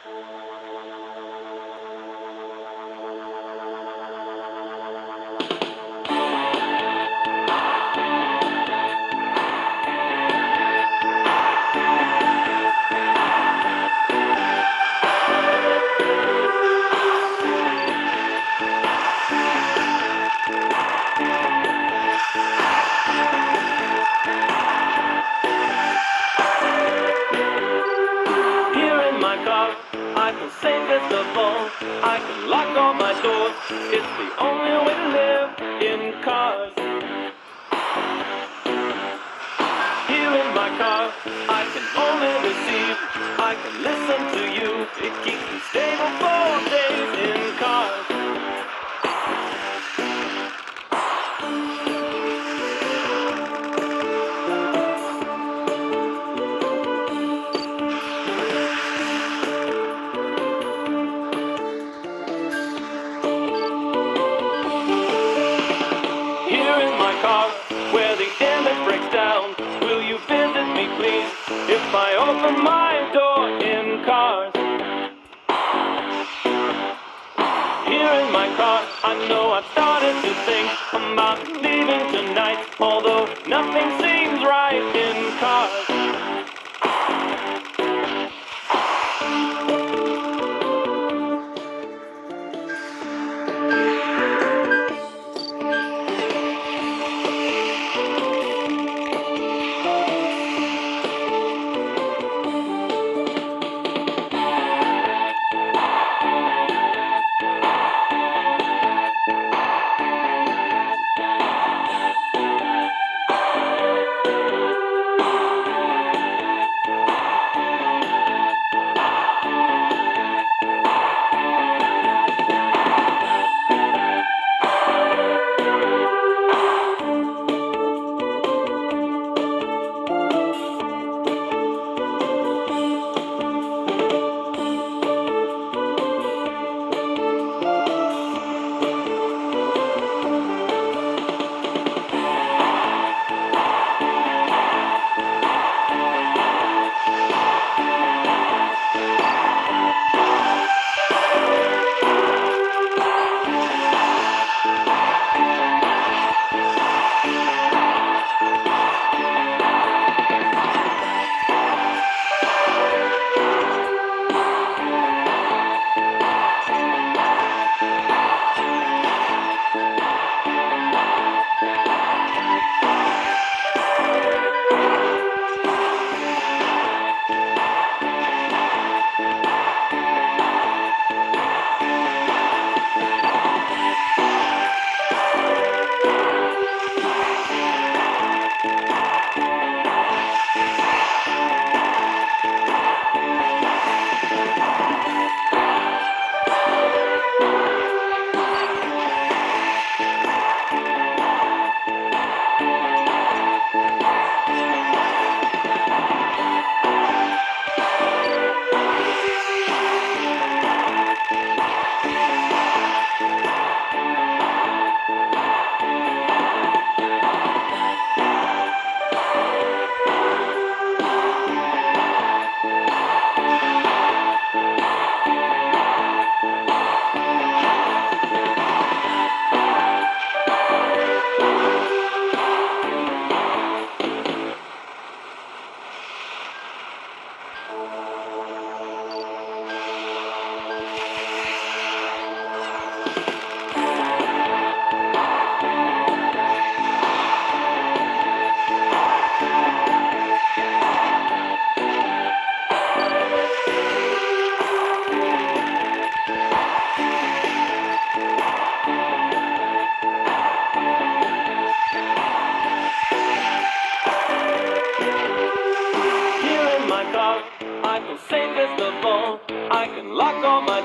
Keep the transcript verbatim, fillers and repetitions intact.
I can safest of all, I can lock all my doors. It's the only way to live in cars. Here in my car, I can only receive, I can listen to you. It keeps me stable for days in cars. Where the image breaks down, will you visit me please, if I open my door in cars? Here in my car, I know I've started to think about leaving tonight, although nothing seems right in cars. Safest of all, I can lock all my